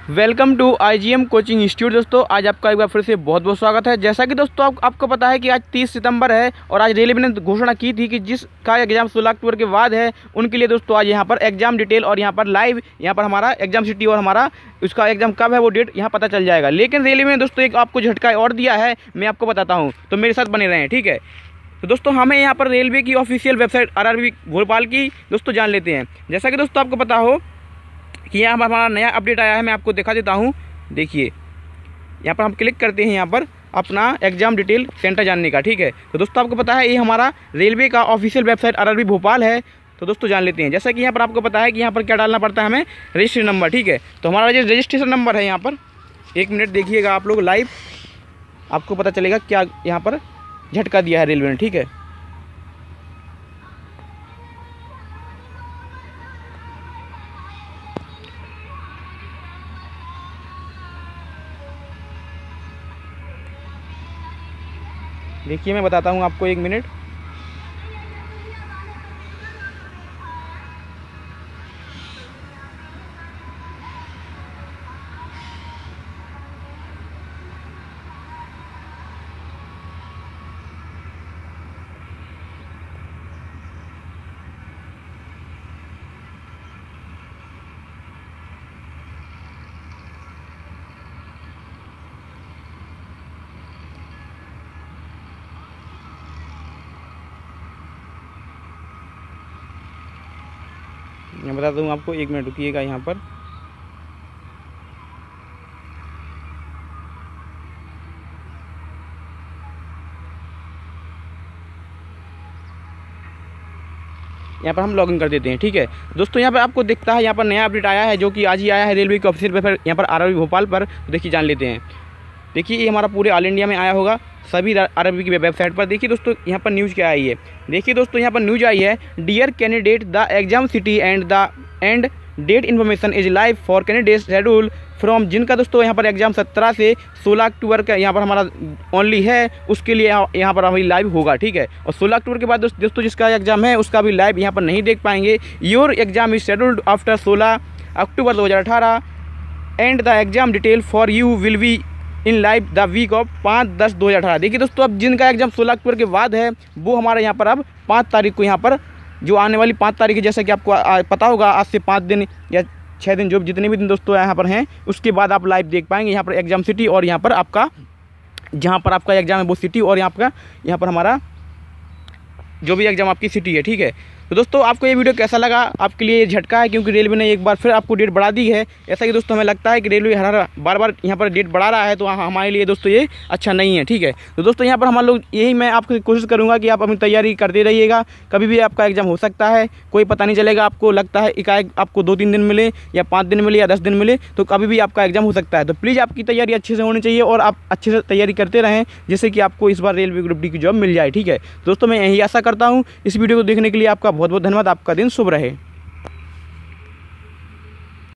Welcome to IGM coaching institute. दोस्तों आज आपका एक बार फिर से बहुत बहुत स्वागत है। जैसा कि दोस्तों आपको पता है कि आज 30 सितंबर है और आज रेलवे ने घोषणा की थी कि जिसका एग्जाम 16 अक्टूबर के बाद है उनके लिए दोस्तों आज यहाँ पर एग्जाम डिटेल और यहाँ पर लाइव यहाँ पर हमारा एग्जाम सिटी और हमारा उसका एग्जाम कब है वो डेट यहाँ पता चल जाएगा। लेकिन रेलवे ने दोस्तों एक आपको झटका और दिया है, मैं आपको बताता हूँ, तो मेरे साथ बने रहें, ठीक है। तो दोस्तों हमें यहाँ पर रेलवे की ऑफिशियल वेबसाइट RRB भोपाल की दोस्तों जान लेते हैं। जैसा कि दोस्तों आपको पता हो कि यहाँ पर हमारा नया अपडेट आया है, मैं आपको दिखा देता हूँ। देखिए यहाँ पर हम क्लिक करते हैं यहाँ पर अपना एग्जाम डिटेल सेंटर जानने का, ठीक है। तो दोस्तों आपको पता है ये हमारा रेलवे का ऑफिशियल वेबसाइट RRB भोपाल है। तो दोस्तों जान लेते हैं। जैसा कि यहाँ पर आपको पता है कि यहाँ पर क्या डालना पड़ता है हमें, रजिस्ट्रेशन नंबर, ठीक है। तो हमारा रजिस्ट्रेशन नंबर है यहाँ पर, 1 मिनट देखिएगा आप लोग लाइव, आपको पता चलेगा क्या यहाँ पर झटका दिया है रेलवे ने, ठीक है। देखिए मैं बताता हूँ आपको, 1 मिनट। मैं बताता हूँ आपको, 1 मिनट रुकिएगा यहाँ पर। यहाँ पर हम लॉगिन कर देते हैं, ठीक है। दोस्तों यहाँ पर आपको दिखता है यहाँ पर नया अपडेट आया है जो कि आज ही आया है रेलवे की ऑफिशियल वेबसाइट यहाँ पर RRB भोपाल पर। तो देखिए जान लेते हैं। देखिए ये हमारा पूरे ऑल इंडिया में आया होगा सभी RRB की वेबसाइट पर। देखिए दोस्तों यहाँ पर न्यूज़ क्या आई है। देखिए दोस्तों यहाँ पर न्यूज़ आई है, dear candidate the exam city and date information is live for candidate schedule from, जिनका दोस्तों यहाँ पर एग्जाम 17 से 16 अक्टूबर का यहाँ पर हमारा ओनली है, उसके लिए यहाँ पर हमारी लाइव होगा, ठीक है। और 16 अक्टूबर के बाद दोस्तों जिसका एग्जाम है उसका भी लाइव यहाँ पर नहीं देख पाएंगे। Your exam is scheduled after 16 October 2018 and the exam detail for you will be in live the week of 5/10/2018। देखिए दोस्तों अब जिनका एग्जाम 16 अक्टूबर के बाद है वो हमारे यहाँ पर अब 5 तारीख को यहाँ पर जो आने वाली 5 तारीख है, जैसा कि आपको पता होगा आज से 5 दिन या 6 दिन, जो जितने भी दिन दोस्तों यहाँ पर हैं उसके बाद आप लाइव देख पाएंगे यहाँ पर एग्जाम सिटी और यहाँ पर आपका जहाँ पर आपका एग्जाम है वो सिटी और यहाँ पर हमारा जो भी एग्जाम आपकी सिटी है, ठीक है। तो दोस्तों आपको ये वीडियो कैसा लगा, आपके लिए ये झटका है क्योंकि रेलवे ने एक बार फिर आपको डेट बढ़ा दी है। ऐसा कि दोस्तों हमें लगता है कि रेलवे हर बार बार यहाँ पर डेट बढ़ा रहा है, तो हमारे लिए दोस्तों ये अच्छा नहीं है, ठीक है। तो दोस्तों यहाँ पर हम लोग यही मैं आपको कोशिश करूँगा कि आप अपनी तैयारी करते रहिएगा। कभी भी आपका एग्जाम हो सकता है, कोई पता नहीं चलेगा। आपको लगता है एकाएक आपको 2-3 दिन मिले या 5 दिन मिले या 10 दिन मिले, तो कभी भी आपका एग्जाम हो सकता है। तो प्लीज़ आपकी तैयारी अच्छे से होनी चाहिए और आप अच्छे से तैयारी करते रहें जिससे कि आपको इस बार रेलवे ग्रुप डी की जॉब मिल जाए, ठीक है। दोस्तों मैं यही आशा करता हूँ। इस वीडियो को देखने के लिए आपका बहुत बहुत धन्यवाद। आपका दिन शुभ रहे।